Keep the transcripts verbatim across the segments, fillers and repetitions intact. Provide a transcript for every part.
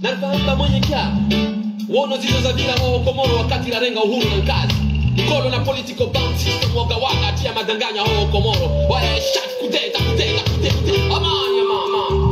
Nalifahamba mwenye kia wono zizo za vila ho Komoro wakati la renga uhuru na kazi Mkolo na political bound system waka waka tia madanganya ho Komoro Wae shat kudeta kudeta kudeta kudeta Amani amani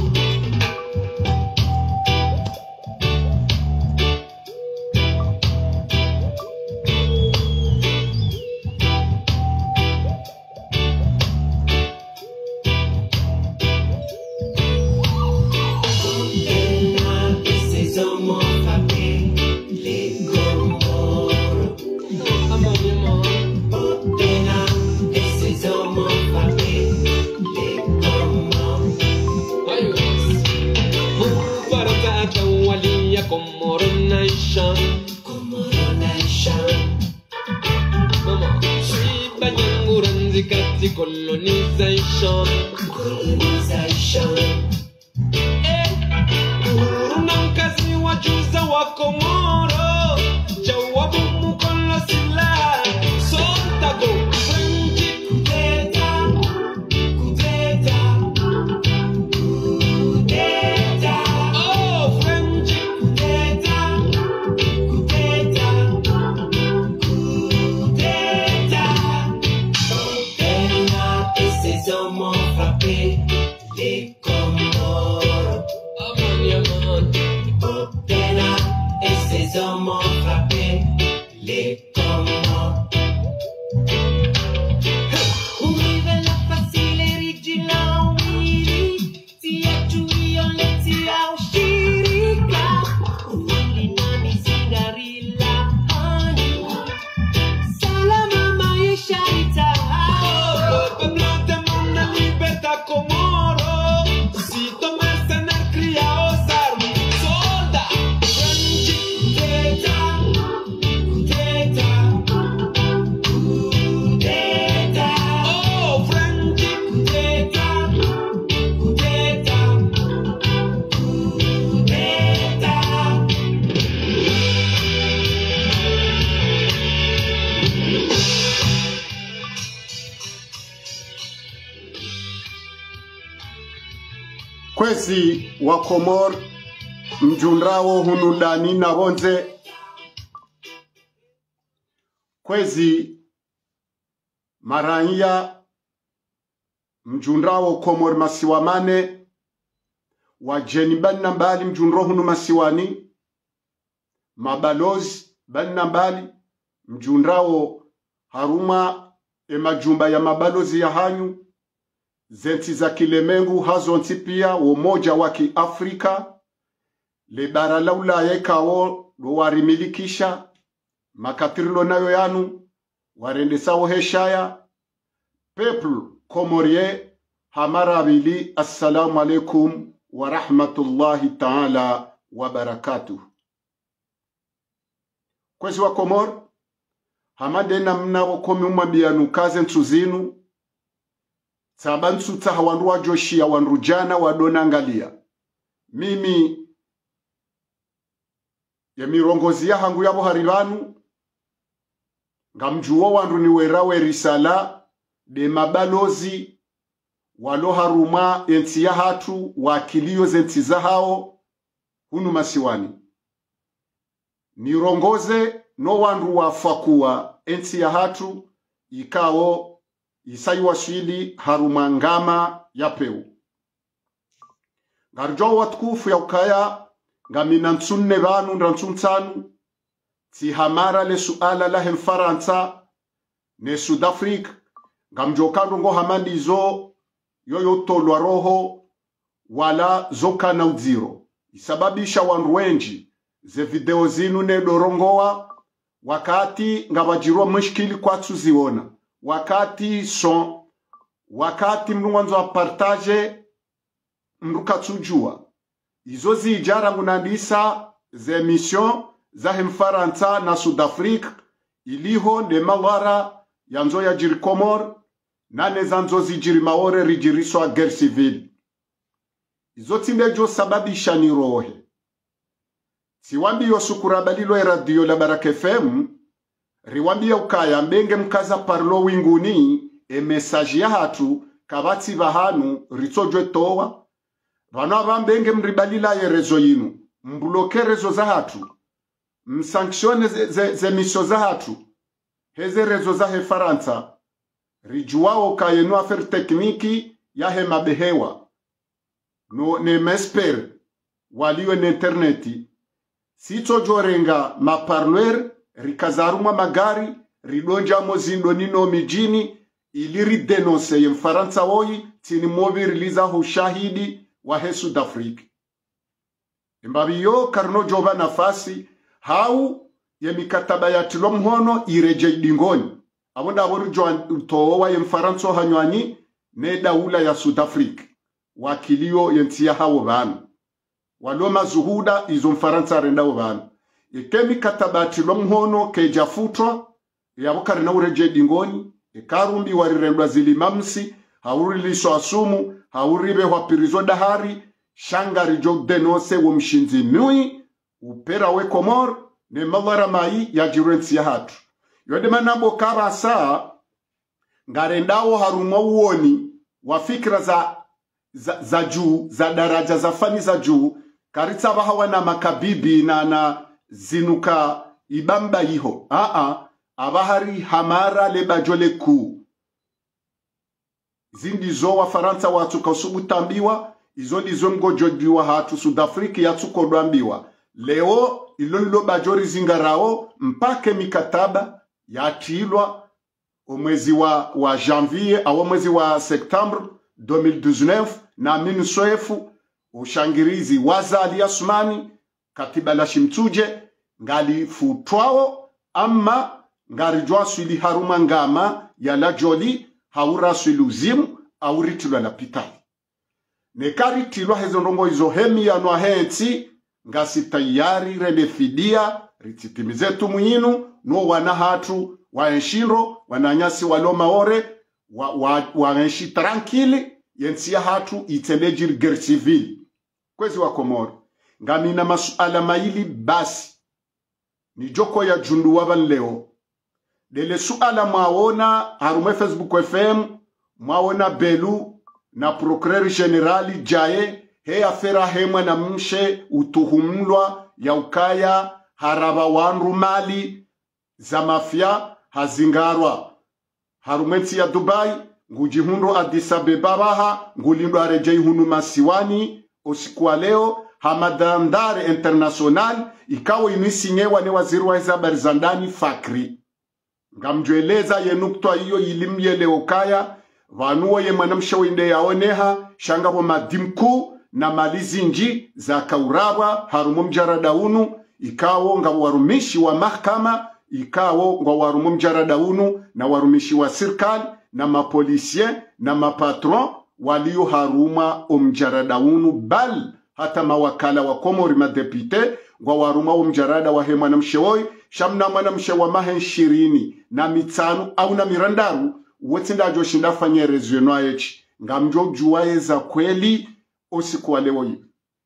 Komoro nation, Komoro nation. Mama, shiba nyanguranzi kati colonization, colonization. Eh, unamkazi wajuza wa Komoro, jawabu mukolo sila, sontago, Frenchi kudeta, kudeta, kudeta. Oh, Frenchi. Les Comores, Amani Amani, Opena et ses hommes ont frappé les Comores. Ouvrir la facile et rigila wili, si a chui on le tira au shirika, wili nani zingarila hani, salama maisha ita. Oh, peuple de mon libertà Komoro. Kwezi wa Komor mjundrawo hunundani na bonze kwezi maranya mjundrawo Komor masiwamane wajeni banna mbali mjunro hunu masiwani mabalozi banna mbali mjundrawo haruma emajumba ya mabalozi ya hanyu zenti za kilemengu hazo ntipia umoja wa Kiafrika le bara la Ulaya ikawo lo warimilikisha makatirilo nayo yanu warendesawo heshaya people Komorie hamarabili. Assalamu alaikum wa rahmatullahi ta'ala wa barakatuh. Kwezi wa Komor hamade namna wakomi umabiyanu kaze ntuzinu sabantu taha wanru wa joshia wanru jana wadona angalia mimi ya mirongozi ya hangu yabo haribanu ngamjuwa wanru ni werawe risala de mabalozi walo haruma enti ya hatu wakilio zenti za hao hunu masiwani nirongoze no wanru wafakuwa enti ya hatu ikao Isai waswili harumangama ya peu. Garjo watkufu ya ukaya ngamina ntunne banu nrantuntanu ti hamara le suala la hemfaransa ne Sudafrika ngamjokando ngo hamandi zo yoyo tolwa roho wala zoka na udziro. Isababisha wanru wenji ze video zinu ne dorongoa wakati ngabajirwa mshikili kwa tuziona. Wakati son wakati mnunganzo wa partage mruka tujua izo zijara ngunandisa ze emission za hemfaransa na Sudafrika iliho de mawara yanzo ya jiri Komor nane zanzo zijiri maore rijiriswa guerre civile izo timbejo sababisha ni rohe siwambi yosukura balilo ya radio la Baraka F M riwambia ukaya mbenge mkaza parlo winguni e message ya hatu kabati bahanu ritojwe towa vano abambenge mribalila ye rezo yinu mbloke rezo za hatu, msankshone ze, ze, ze misho za hatu, heze rezo za he Faransa, rijuwao kayenu afer tekniki ya he mabehewa, no ne mesper, waliwe na interneti, sito jorenga maparloer, rikazaruma magari, ridonja mozindo nino mijini, iliri denonse ye Mfaransa woyi, tini mobi riliza ushahidi wa he South Africa. Mbabiyo karno joba nafasi, hau ye mikataba ya tilomhono ireje dingoni. Abonda aboru joan towa ye Mfaransa hanywanyi, ne daula ya South Africa. Wakilio yentia hawo banu. Waloma zuhuda izo Mfaransa renda wabanu. Ike mikataba ya tilomhono kejafutwa, yabo karina ureje dingoni, ikarumbi warirendwa zilimamsi, hauri liso asumu, hauribe wapirizo dahari, shangari jo denose wo mshinzi nui, upera we Komor, ne malara mai ya jirensi ya hatu. Yode manambo kara saa, ngarendao haruma uoni, wa fikra za, za, za juu, za daraja za fani za juu, karitsa bahawa na makabibi na na zinuka ibamba iho. Aa, abahari hamara leba jole kuu. Zindizo wa Faransa watu kausubu tambiwa, izo ndizo mgojodiwa hatu South Africa ya tuko doambiwa. Leo ilonilo bajori zingarao mpake mikataba ya tilwa omwezi wa, wa janvier au mwezi wa septembre deux mille dix-neuf na minu soefu ushangirizi wazali Asmani katiba la shimtuje ngali futwao ama ngarijwa swili haruma ngama ya la joli haura swiluzimu au ritilwa la pitali. Nekari tilwa hezo ndongo izo hemi ya noa henti ngasi tayari renefidia rititimizetu muhinu no wana hatu waenshiro wananyasi waloma ore wa, wa, waenshi tranquili yensia hatu itelejir guerre civile kwezi wa Komoro ngamina masuala maili basi ni joko ya jundu waban leo dele suala maona harume Facebook F M maona Belu na procureur generali jaye he afera hema na mshe utuhumlwa ya ukaya haraba wanru mali za mafia hazingarwa harumenti ya Dubai ngujihundo Addis Abeba baha ngulindo arejei hunu masiwani osikuwa leo hamadandare international ikawo inisinyewa ne waziri wa habari za ndani Fakri ngamjweleza ye nukta hiyo ilimye leo kaya vanuo ye mwanamsha winde yaoneha shangabo madimku na malizinji za kauraba harumu mjaradaunu ikawo nga warumishi wa mahkama ikawo nga warumu mjaradaunu na warumishi wa sirkali na mapolisien na mapatron walio haruma omjaradaunu bal hata mawakala wa Komori madepite nga waruma omjarada wa he mwanamshe woi shamna mwanamshe wa mahen shirini na mitanu au na mirandaru wote ndajo shinda fanye rezionwa echi ngamjo juwaye za kweli osikuwa leo hii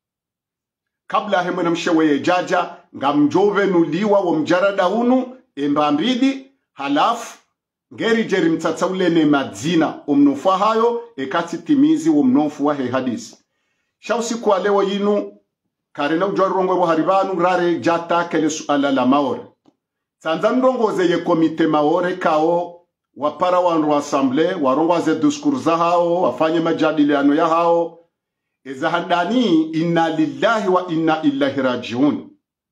kabla hemwe na mshewe jaja ngamjove nuliwa wa mjarada unu embambidi halafu ngeri jeri mtata ule ne madzina omnofa hayo ekati timizi omnofu wa he hadisi sha usikuwa leo yinu karena ujwa rongwe wa haribanu rare jata kele suala la maore sanza ndongoze ye komite maore kao wapara wanru wa assemble warongwa ze diskurza hao wafanye majadiliano ya hao ezahadani inna lillahi wa inna illahi rajiun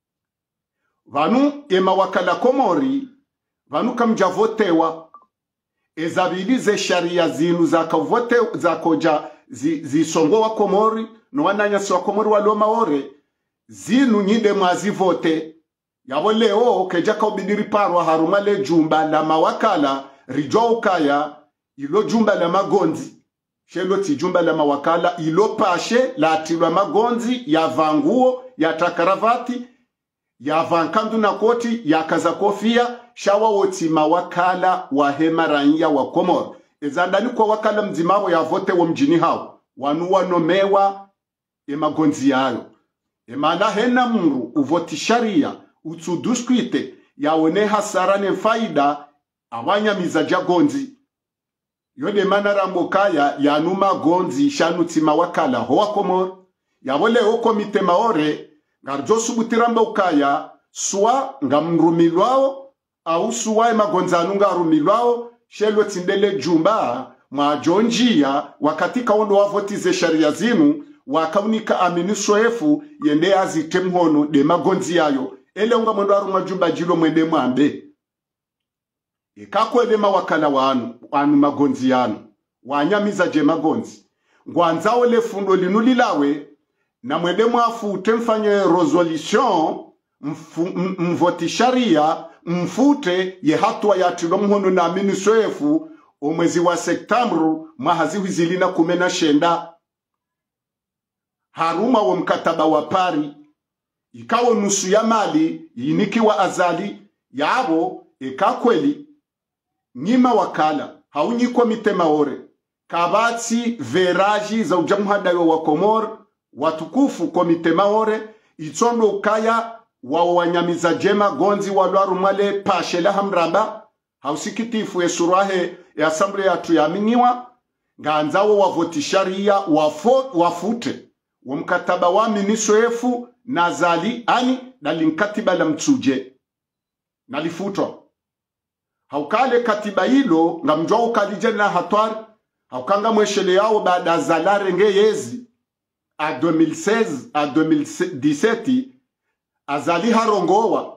vanu ema wakala Komori vanu kamjavotewa ezabilize sharia zinu za kavote za koja zisongo wa Komori no wananyasi wa Komori walo maore zinu nyinde mwazivote yabo leo keja kaubidiri parwa harumale jumba la mawakala rijwa ukaya ilo jumba la magonzi shelo ti jumba la mawakala ilo pashe la atilwa magonzi ya vanguo ya takaravati ya vankandu na koti ya kaza kofia shawa woti mawakala wa hema raia wa Komoro ezandani kwa wakala mzimabo ya vote wa mjini hao wanuwa nomewa e magonzi yayo e maana hena muru uvoti sharia utsudushkwite yaone hasara ne faida awanya mizaja gonzi yode mana rambokaya ya numa gonzi shanuti mawakala hoa Komoro yabole oko mitema ore ngarjo subutiramba ukaya swa ngamrumilwao au suwa magonzanu ngarumilwao shelo tindele jumba mwajonjia wakati kaondo wavotize sharia zinu wakaunika amini soefu yende azitemhono de magonzi yayo ele unga mwendo aruma jumba jilo mwende mwambe ikakwele mawakala wanu wanu magonzi yanu wanyamiza je magonzi ngwanzao le fundo linulilawe na mwende mwafu temfanye resolution mvoti sharia mfute ye hatua ya tilomhono na amini soefu omwezi wa Septembru mahaziwi zilina kumena shenda haruma wa mkataba wa Pari ikawo nusu ya mali yinikiwa azali yabo ikakweli nyima wakala haunyikwa mitema ore kabati veraji za ujamuhadayo wa Komor watukufu kwa mitema ore itondo ukaya wa wanyamiza jema gonzi walwaru mwale pashela hamraba hausikitifu esurahe ya asamblee ya tuyaminiwa nganzawo wavoti sharia wafo, wafute wa mkataba wa minisoefu na zali ani dalinkatiba la mtsuje nalifutwa haukale katiba hilo ngamjwa ukalijena hatwari haukanga mweshele yao baada zalare nge yezi a deux mille seize a deux mille dix-sept azali harongowa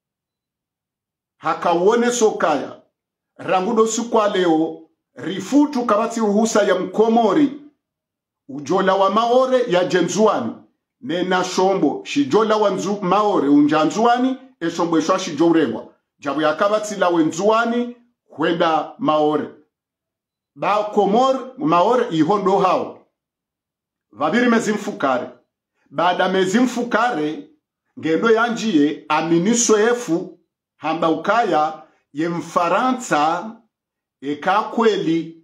hakawone sokaya rangudo sukwa leo rifutu kabati ruhusa ya mkomori ujola wa maore ya jenzuani nena shombo shijola wa nzu maore unjanzuani eshombo eshwa shijourewa jabu ya kabati la wenzuani kwenda maore ba komor maore ihondo hao vabiri mezi mfukare baada mezi mfukare ngendo yanjie aminiso efu hamba ukaya ye mfaransa eka kweli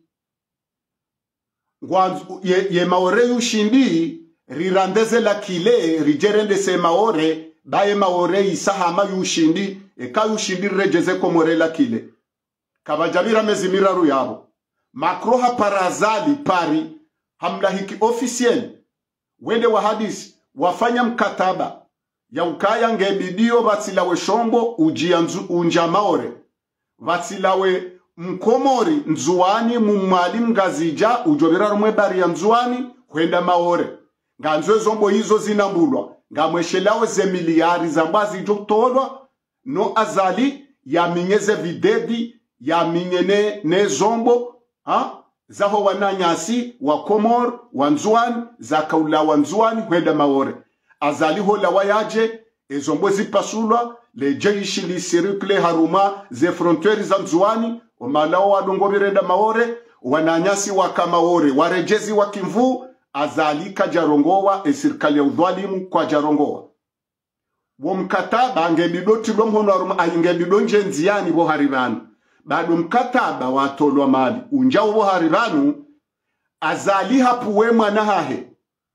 ye, ye maore yushindi rirandeze la kile rijerende se maore baye maore isahama yushindi eka yushindi rejeze komore la kile kabajabira mezimira ruyabo makroha parazali Pari hamla hiki officiel wende wa hadisi wafanya mkataba ya ukaya ngebidio batilawe shombo ujianzu unja maore batilawe mkomori nzuani mumali mgazija ujobera rumwe bari ya nzuani kwenda maore nganzwe zombo hizo zinambulwa ngamweshelawe ze miliari zambazi jotolwa no azali ya minyeze videdi ya minyene ne zombo ha zaho wananyasi wa Komor wa nzuani za kaula wa nzuani kwenda maore azali hola wayaje ezombo zipasulwa le jeishi li circle haruma ze frontiere za nzuani omalao wadongo birenda maore wananyasi wa kamaore warejezi wa kimvu azali kajarongowa e serikali ya udhalimu kwa jarongowa wo mkataba ngebidoti lomhono haruma ayingebidonje nziani bo haribanu bado mkataba watolwa mali unjao bo haribanu azali hapuwe mwana hahe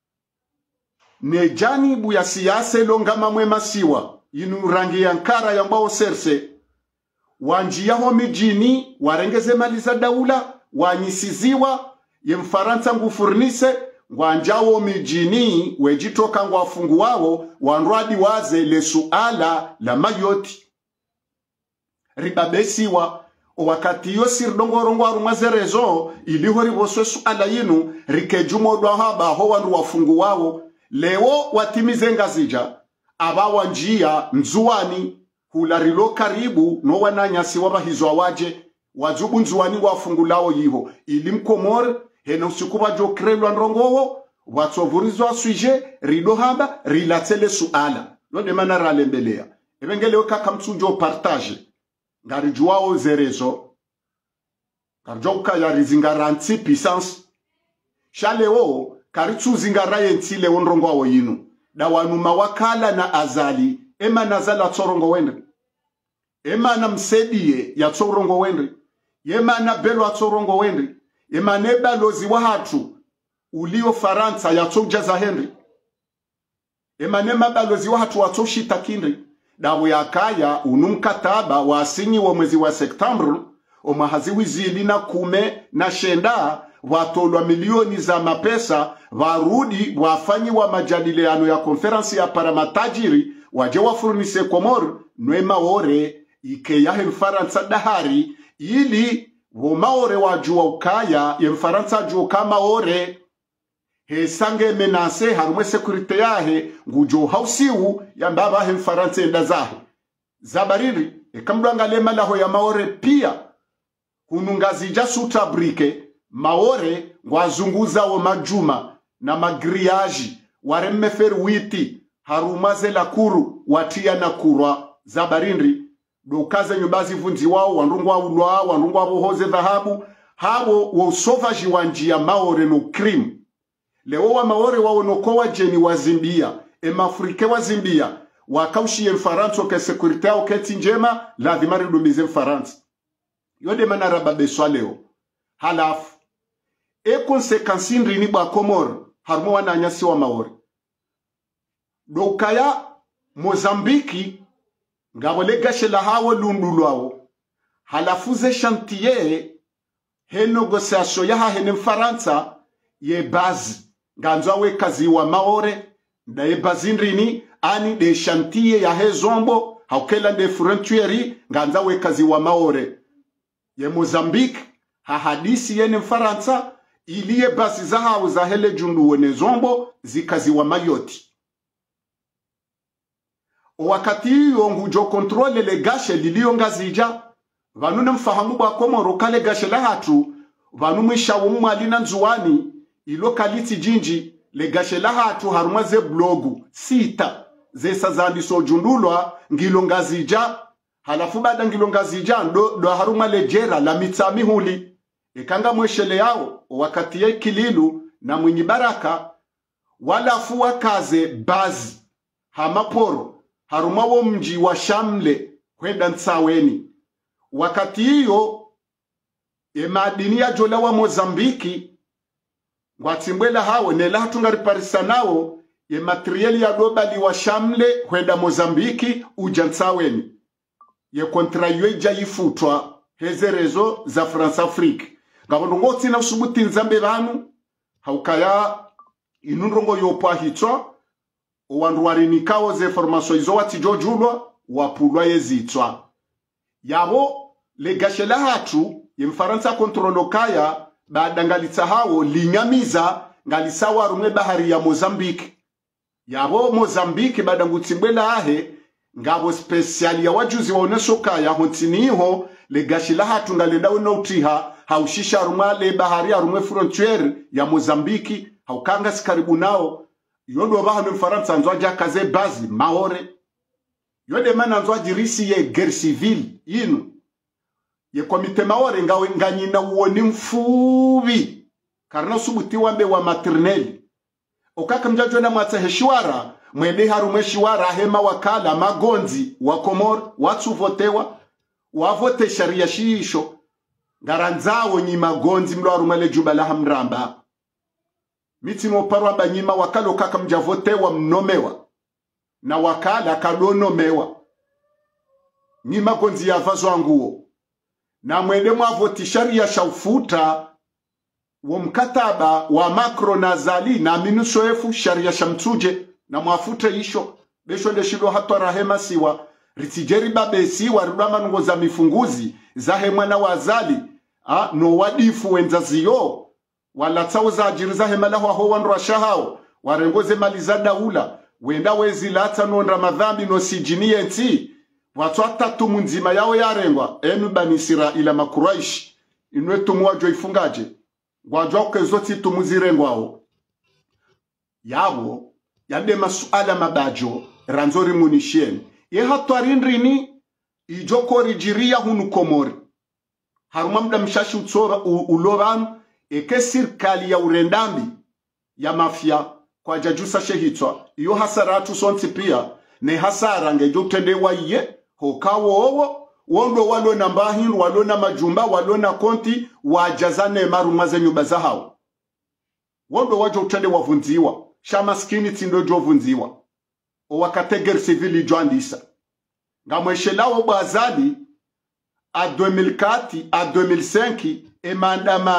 ne janibu ya siyase longama mwema siwa inu rangi ya nkara ya mbao serse wanjia ho mijini warengeze mali za daula wanyisiziwa ye mfaransa ngufurnise wanjao mijini wejitoka ngwafungu wao wanrwadi waze le suala la mayoti ribabesiwa wakati yo sirdongorongo arumazerezo iliho riboswe suala yinu rikejumo dwa haba ho wanru wafungu wao leo watimize ngazija abawa njia nzuani hularilo karibu no wananyasi wabahizo waje wajubu nzuani wafungulao yiho ili mkomor hena usikuba jo krelwa nrongowo watsovurizo asuje rido haba rilatele suala no de mana ralembelea ebengeleo kaka mtsunjo partage ngari juwao zerezo karjoka ya rizingaranti puissance shaleo karitsu zingaraye ntile wonrongo awo yinu da wanu mawakala na azali ema nazala tsorongo wende ema na msediye ya tsorongo wende yema na belo ya tsorongo wende ema neba lozi wa hatu ulio Faransa ya tsojaza Henry ema nema balozi wa hatu wa tsoshita kindri dawo ya kaya unumkataba wa asinyi wa mwezi wa Septembru omahaziwi zili na kume na shenda watolwa milioni za mapesa warudi wafanyi wa majadiliano ya konferensi ya paramatajiri waje wafurnise Komoro nwe maore ike ya Mfaransa dahari ili wo maore wajua ukaya ya Mfaransa jua kama ore hesange menase harume sekurite yahe ngujo hausiu ya mbaba he Mfaransa enda zahe zabariri ekamdwanga lema laho ya maore pia hunungazija suta brike maore ngwazunguza wa majuma na magriaji waremefer witi harumaze la kuru watia na kurwa zabarindri dokaze nyubazi vunzi wao wanrungwa ulwa wanrungwa bohoze dhahabu habo wa usovaji wa njia maore no krim leo wa maore wao nokowa jeni wazimbia emafrike wazimbia wakaushie Mfaransa ke sekurite yao keti njema lazima ridumize Mfaransa yode manaraba beswa leo halafu e konsekansi ndrini ba Komoro harmo wananyasi wa maore dokaya Mozambiki ngabole gashe la hawo lundulwao halafu ze chantier he negociation ya hene Mfaransa ye bazi nganzwa we kazi wa maore da ye bazi ndrini ani de chantier ya he zombo haukela de frontieri nganza we kazi wa maore ye Mozambique ha hadisi yene Mfaransa iliye basi za hao za hele jundu wene zombo zikazi wa mayoti wakati hiyo ngujo kontrole le gashe lilio ngazija vanu na mfahamu ba Komoro kale gashe la hatu vanu mwishawo mwalina nzuwani ilo kaliti jinji le gashe la hatu harumaze blogu sita zesa zandi so jundulwa ngilo ngazija halafu bada ngilo ngazija ndo, ndo haruma lejera la mitami huli ikanga mweshele yao wakati ya Kililu na Mwinyi Baraka walafu wakaze bazi hamaporo haruma wo mji wa Shamle kwenda Ntsaweni wakati hiyo e madini ya jola wa Mozambiki ngwatimbwela hawo nela hatunga riparisa nao e materiali ya dobali wa Shamle kwenda Mozambiki uja Ntsaweni ye kontra yeja yifutwa hezerezo za France Afrique ngabondo ngoti na usubuti nzambe banu haukaya inundrongo yopa hitwa owandu warinikawo ze formation izo wati jojulwa wapulwa yezitwa yabo le gashela hatu ye Mfaransa kontrolo kaya baada ngalitsa hawo linyamiza ngalisawa rumwe bahari ya Mozambique yabo Mozambique baada ngutimbwela ahe ngabo speciali ya wajuzi waonesho kaya hontiniho le gashela hatu ngalenda unotiha haushisha rumwa le bahari ya rumwe frontiere ya Mozambique haukanga sikaribu nao yodo bahano Mfaransa nzwaja kaze bazi maore yode mana nzwaji risi ye guerre civile inu ye komite maore ngawe nganyina uoni mfubi karna subuti wambe wa maternelle okaka mjajo na mwatsa heshwara mwende harume shwara hema wakala magonzi wa Komoro watu votewa wavote sharia shisho ngaranzawo nyi magonzi mlo harumale jubala hamramba mitimo parwa banyima wakalo kaka mjavotewa mnomewa na wakala kalonomewa ni magonzi ya vazo nguo na mwende mwavoti sharia shaufuta wa mkataba wa Macron na Zali na minusoefu sharia shamtuje na mwafute isho besho ndeshilo hatwa rahema siwa ritijeri babe siwa rudama nungo za mifunguzi za hemwana wa Zali ha, no wadifu wenzaziyo wala tsawo za ajiriza hemala wa howa nrwa shahao warengoze maliza daula wenda wezi lata no ramadhambi no sijiniye nti watu atatu munzima yao yarengwa enu bani Israila makuraishi inwe tumuwajo ifungaje gwajwa ukezoti tumuzirengwao yabo yande masuala mabajo ranzori munishien ye hatwarindrini ijoko rijiria hunu Komori haruma mda mshashi utsora uloban eke sirkali ya urendambi ya mafia kwa jajusa shehitwa iyo hasaratu sonti pia ne hasara ngejo tendewa ye hokawo owo wondo walo na mbahin walo na majumba walo na konti wajazane marumaze nyumba za hao wondo wajo utende wavunziwa shamaskini tindo jo vunziwa o wakate guerre civile joandisa ngamweshelawo bazali a deux mille quatre a deux mille cinq e maandamano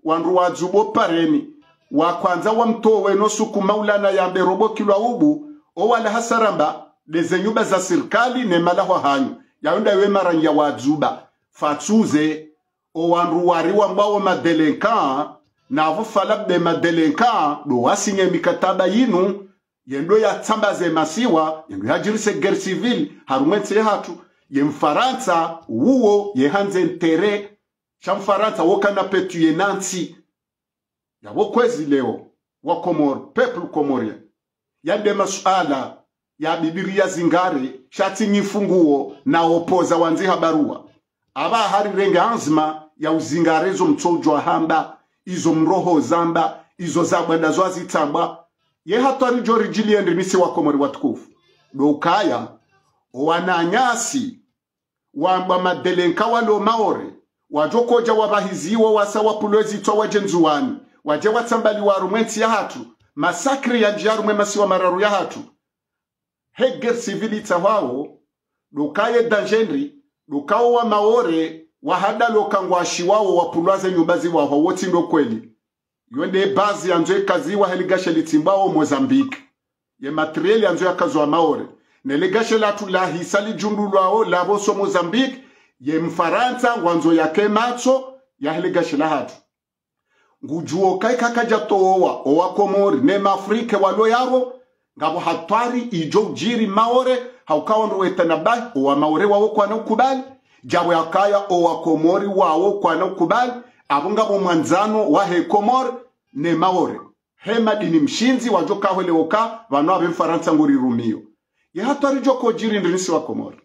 wandu wazubo pareni wa kwanza wa mtowe no suku maulana ya berobo kilwa ubu o wala hasaramba leze nyumba za serikali ne malaho hanyu yaunda we maranya wazuba fatuze o wandu wari wa mbao madelenka na avo falabde madelenka do wasinye mikataba yinu yendo ya tambaze masiwa yendo ya jirise guerre civile harumetse hatu ye mfaransa uwo ye hanze ntere cha mfaransa wokana petu ye nansi ya wokwezi leo wa Komoro peuple komorien ya de masuala ya bibiria zingare shati nyifunguo na opoza wanzi habarua aba hari renga anzima ya uzingarezo mtojo hamba izo mroho zamba izo zabanda zwazi tamba ye hatari jori jiliendi nisi wa Komori watukufu dokaya wananyasi wamba madelenka walo maore wajokoja wabahiziwa wasa wapulwezi twa wajenzuwani waje watambali warumwensi ya hatu masakri ya njiarumwe masiwa mararu ya hatu heger civilita wao dukaye danjenri dukao wa maore wahada lokangwashi wao wapulwaze nyumbazi wao woti ndo kweli yonde bazi yanzoe kazi wa heligashe litimbao Mozambique ye materieli yanzoe kazi wa maore nelegashe latu la hisali jundulwao la boso Mozambique ye mfaransa wanzo yake macho ya heligashe la hatu ngujuo kai kakaja towa owa Komori ne mafrike walo yaro ngabo hatwari ijo jiri maore haukawa ndo wetanabai owa maore wao kwa na ukubali jabo yakaya owa Komori wao kwa na ukubali abunga mwanzano wa he Komori ne maore hema dini mshinzi wajoka hole oka vano abe mfaransa nguri rumio ye hatwari joko jiri ndinisi wa Komori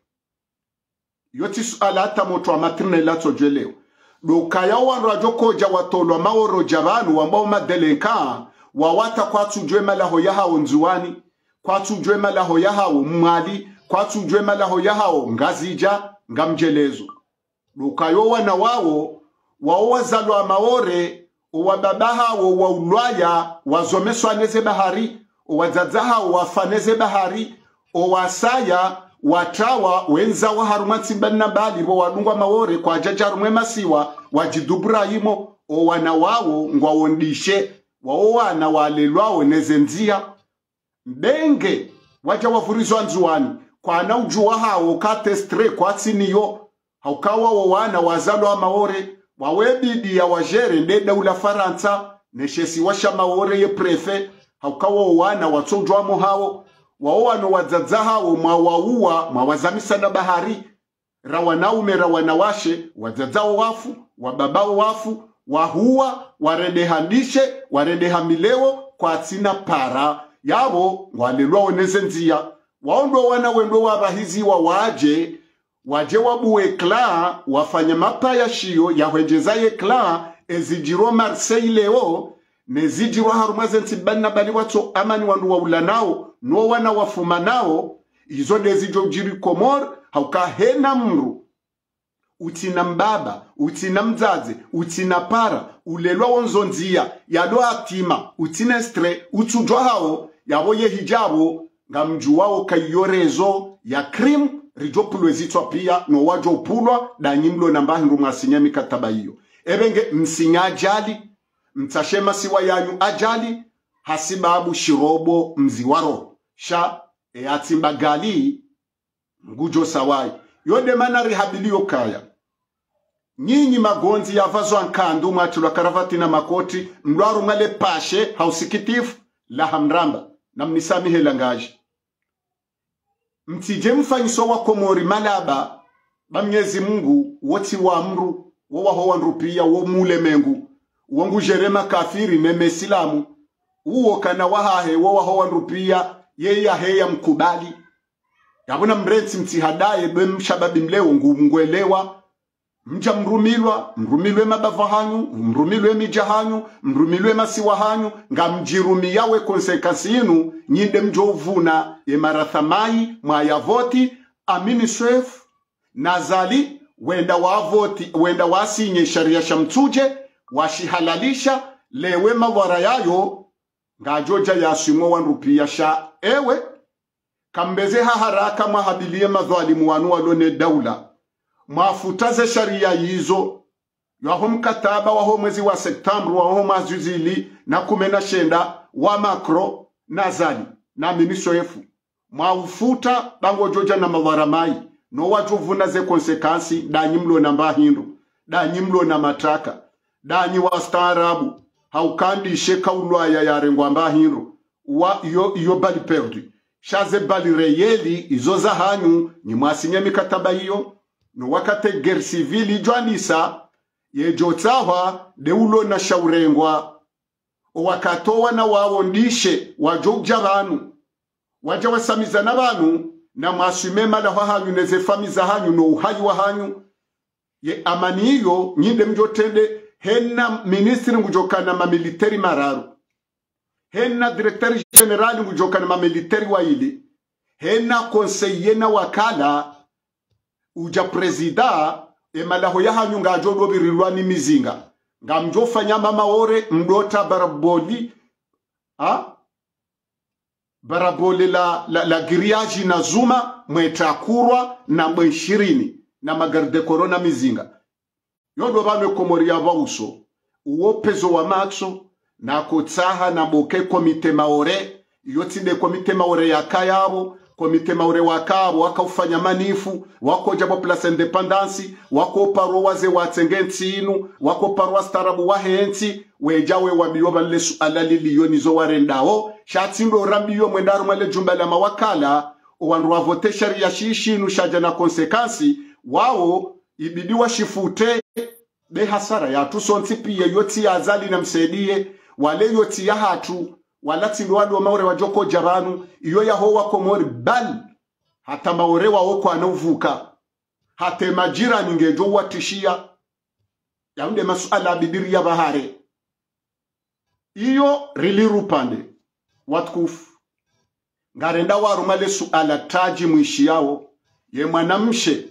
yoti suala hata moto wa matrina ilato jweleo dokaya wandu wajokoja watolwa maoro jabanu wambao madelenka wawata kwa tujwe malaho ya hao nzuwani kwa tujwe malaho ya hao mwali kwa tujwe malaho ya hao ngazija ngamjelezo dokayo wana wao wao wazalwa maore wababaha wa ulwaya wazomeswa neze bahari wazazaha wafaneze bahari owasaya watawa wenza wa harumatsi banna bali bo wadungwa maore kwa jajarumwe masiwa wajidubura imo o wana wao ngwawondishe wao wana walelwao nezenzia mbenge waja wafurizwa nzuwani kwa na ujua hao katestre kwa tsiniyo haukawa wa wana wazalo wa maore wawebidi ya wajere ndeda ula Faransa neshesi washa maore ye prefe haukawa wa wana watojwa mo hao wao wano wazazaha wa mawauwa mawazamisa na bahari rawanaume rawanawashe wazazao wafu wababao wafu wahuwa waredehanishe waredehamileo kwa tina para yabo walelwa onezenzia waondo wana wendo wabahizi wa waje waje wabuwe kla wafanya mapa ya shio ya hwenjezaye kla ezijiro Marseille leo nezijiro harumaze ntibana bali wato amani wandu wa ulanao no wana wafuma nao izo nezijo jiri Komor hauka hena mru utina mbaba utina mzaze utina para ulelwa wonzo nzia yado atima utina stre utujwa hao yaboye hijabo ngamju wao kayorezo ya krim rijopulo ezitwa pia no wajo pulwa danyimlo namba hindu masinya mikataba hiyo ebenge msinya ajali mtashema siwa yanyu ajali hasibabu shirobo mziwaro sha e atimbagali ngujo sawai yode mana rehabilio kaya nyinyi magonzi ya vazo ankandu mwachulwa karavati na makoti mlwaru ngale pashe hausikitifu la hamramba na mnisamihe langaji mtije mfanyiso wa Komori malaba bamnyezi Mungu woti wa amru wo waho wanrupia wo mule mengu wangu jerema kafiri neme silamu uo kana wahahe wo waho wanrupia ye ya heya mkubali yabona mrenzi mtihadaye be mshababi mleo ngumngwelewa mja mrumilwa mrumilwe mabava hanyu mrumilwe mija hanyu mrumilwe masiwa hanyu ngamjirumi yawe konsekansi yinu nyinde mjovuna ye marathamai mwayavoti amini swef nazali wenda wavoti wenda wasinye sharia shamtuje washihalalisha lewe mawara yayo ngajoja yasimo wanrupia sha ewe kambeze haraka mahabilie madhalimu wanu walone daula mafutaze sharia yizo yaho mkataba waho mwezi wa September waho mazuzili na kumena shenda wa Macron na Zali na ministro yefu mwaufuta bango joja na mawaramai no wajuvuna ze konsekansi danyi mlo na mbahindu danyi mlo na mataka danyi wa staarabu haukandi sheka ulwaya ya rengwa mbahindu wa iyo, iyo bali perdu shaze bali reyeli izo za hanyu ni mwasinye mikataba hiyo no wakate guerre civile jwanisa ye jotsawa de ulo na shaurengwa wakatowa na wawondishe wajogja banu waja wasamiza na banu na mwasume mala hanyu neze famiza hanyu no uhayi wa hanyu ye amani hiyo nyinde mjotende henna ministri ngujokana ma military mararu henna directeur general ngujokana ma military wa ili henna conseiller na wakala uja presida e malaho ya hanyu ngajodo birilwa ni mizinga ngamjofanya mama ore mdota baraboli ha baraboli la la, la giriaji na zuma mwetakurwa na mwishirini na magarde corona mizinga yodo bano komoria bauso uopezo wa maxo na kotsaha na boke komite maore yotinde komite maore ya kayabo komite maore wakabo wakaufanya manifu wako jabo place independence wako paro waze watsengenzi inu wako paro starabu wahenzi wejawe wabiyoba lesu alali liyonizo warendao shatsindo rambiyo mwendaru male jumba la mawakala owandu wavote sharia shishinu shaja na konsekansi wao ibidi washifute de hasara ya tusonti pia yoti ya azali na msaidie wale yoti ya hatu walati ndo wadu wa maure wajoko jaranu iyo ya hoa komori bali hata maure wa oko anauvuka hata majira ningejo watishia ya unde masuala abidiri ya bahare iyo riliru pande watkufu ngarenda warumale suala taji mwishi yao ye mwanamshe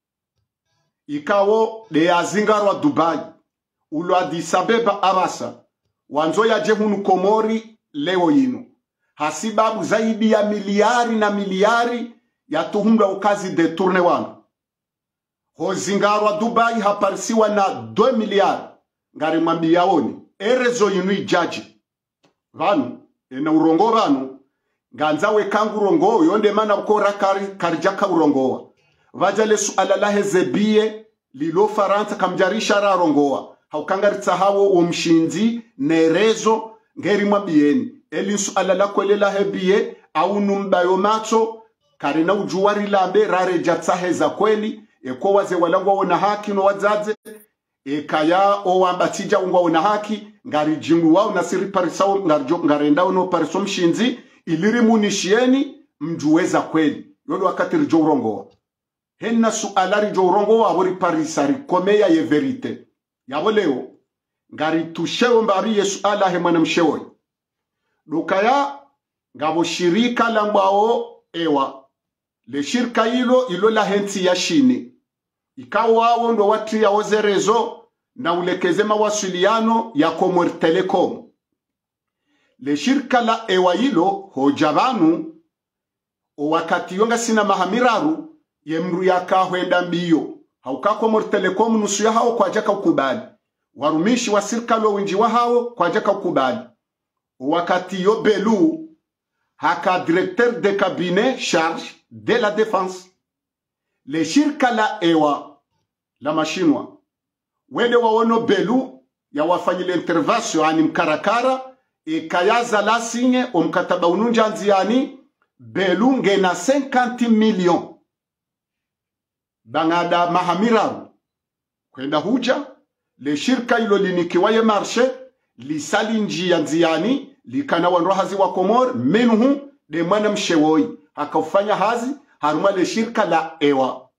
ikawo de azingarwa Dubai ulo Addis Abeba abasa wanzo ya jehunu komori leo yinu hasibabu zaidi ya miliari na miliari ya tuhumla ukazi de tourne wanu hozingarwa Dubai haparisiwa na deux miliari ngari mambiyaoni erezo yinu ijaji vanu ena urongo vanu nganzawe kangu urongo yonde mana ukora kari, karijaka urongowa vajale suala lahe zebie lilo Faransa kamjarisha ra rongowa haukangaritsa hawo umshinzi nerezo ngeri mwabieni eli suala la kwelela hebie au numbayo macho karina ujuwari lambe rare jatsahe za kweli eko waze walangwa wana haki no wazaze ekaya o wambatija ungwa wana haki ngari jingu wao na siri parisao ngarenda uno pariso mshinzi iliri munishieni mjuweza kweli yodo wakati rijo urongowa henna suala rijo urongowa wabori parisari komeya ye verite yabo leo ngari tusheo mbari yesu ala he mwana mshewoi dukaya ngabo shirika la mbao ewa le shirika hilo ilo la henti ya shini ikawa wao ndo watu ya ozerezo na ulekeze mawasiliano ya Comor Telecom le shirika la ewa hilo hojabanu o wakati yonga sina mahamiraru ye mru ya kahwenda mbiyo hauka Comor Telecom nusu ya hao kwa jaka ukubali warumishi wa sirikalo winji wa hao kwa jaka ukubali wakati yo Belu haka directeur de cabinet charge de la défense le shirika la ewa la mashinwa wede waono Belu ya wafanyile intervention ani mkarakara e kayaza la sinye o mkataba ununja nziani Belu ngena cinquante millions bangada mahamiraru kwenda huja le shirika ilo linikiwaye marshe lisali njia nziani likana wanro hazi wa Komor menuhu de mwana mshewoi hakafanya hazi haruma le shirika la ewa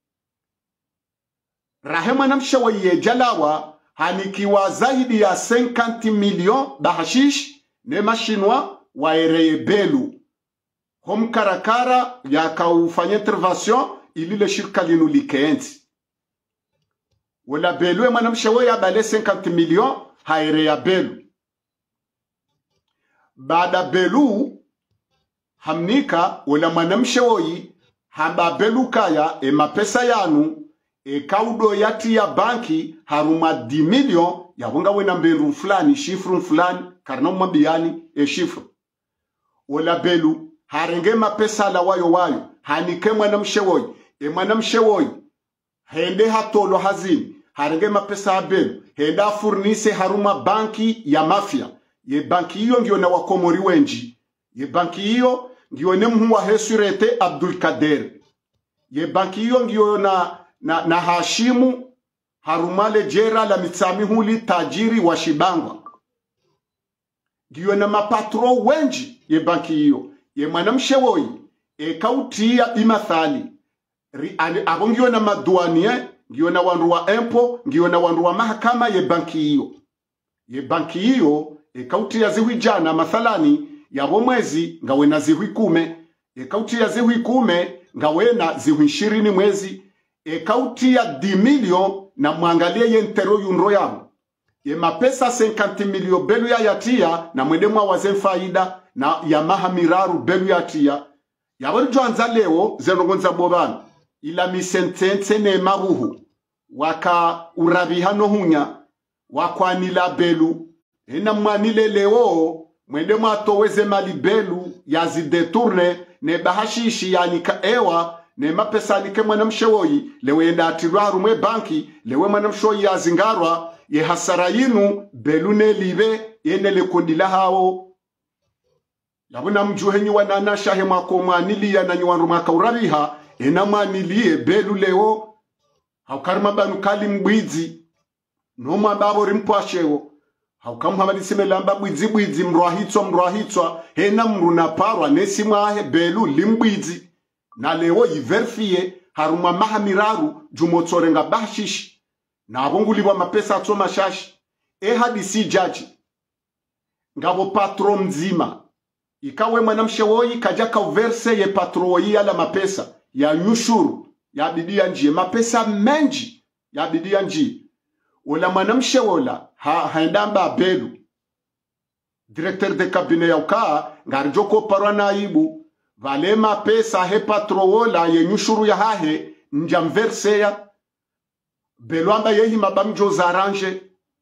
rahema na mshewoi ye jalawa hanikiwa zaidi ya cinquante millions bahashish ne mashinwa waereye Belu hom karakara ya kaufanya intervention ili le shirika linu likeenzi wala Belu e mwana mshewoi abale cinquante millions haere ya Belu baada Belu hamnika wala mwana mshewoi hamba Belu kaya e mapesa yanu e kaudo yati ya banki haruma di million ya wonga wena mbendu fulani shifru fulani karna mwabiani e shifru wala belu harenge mapesa la wayo wayo hanike mwana mshewoyi e mwana mshewoyi hende hatolo hazini harenge mapesa abelu henda furnise haruma banki ya mafia ye banki hiyo ngiyo na wakomori wenji ye banki hiyo ngiyo ne mhuwa hesurete Abdul Kader ye banki hiyo ngiyo na na, na Hashimu harumale jera la mitsami huli tajiri wa Shibangwa ngiyo na mapatro wenji ye banki hiyo ye mwanamshe woyi e kautia imathali abo ngiyo na maduanie ngiyo na wandu wa empo ngiyo na wandu wa mahakama ye banki hiyo ye banki hiyo e kautia zihui jana mathalani yabo mwezi ngawena zihui kume e kautia zihui kume ngawena zihui ishirini mwezi e kautia di million na mwangalie ye ntero yunro yabo ye mapesa cinquante milio belu ya yatia na mwende mwa wazen faida na ya mahamiraru belu yatia yabo joanza leo zenongonza bobana ila misentense ne mabuhu waka urabihano hunya wakwanila belu ena mwanile leo mwende mwatoweze mali belu yazidetourne ne bahashishi yanika ewa ne mapesa nike mwana mshewoyi lewe enda atirwaru mwe banki lewe mwana mshewoyi yazingarwa ye hasara yinu belu ne libe yene le kundila hao yabuna mjuhenyi wanana shahe mwako mwanili ya nanyi wanru mwaka urabiha ena mwaniliye belu leo haukarima banu kali mbwizi no mwambabo rimpwashewo haukamuhamadi simelamba bwizi bwizi mruahitswa mruahitswa hena mruna parwa nesi mwahe belu limbwizi na leo yiverfie haruma mahamiraru jumotsorenga bashishi na abonguliwa mapesa atsoma shashi e hadisi jaji ngabo patro mzima ikawe mwanamshewoyi kaja kauverse ye patro yi ala mapesa ya nyushuru ya bidia njie mapesa menji ya bidia njie wala mwanamshewola ha haendamba belu directeur de cabinet ya ukaa ngarjoko parwa naibu vale mapesa he patro wola ye nyushuru ya hahe njamverse ya belu amba yehi mabamjo zaranje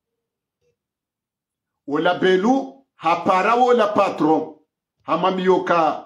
wala belu hapara wola patron hamamioka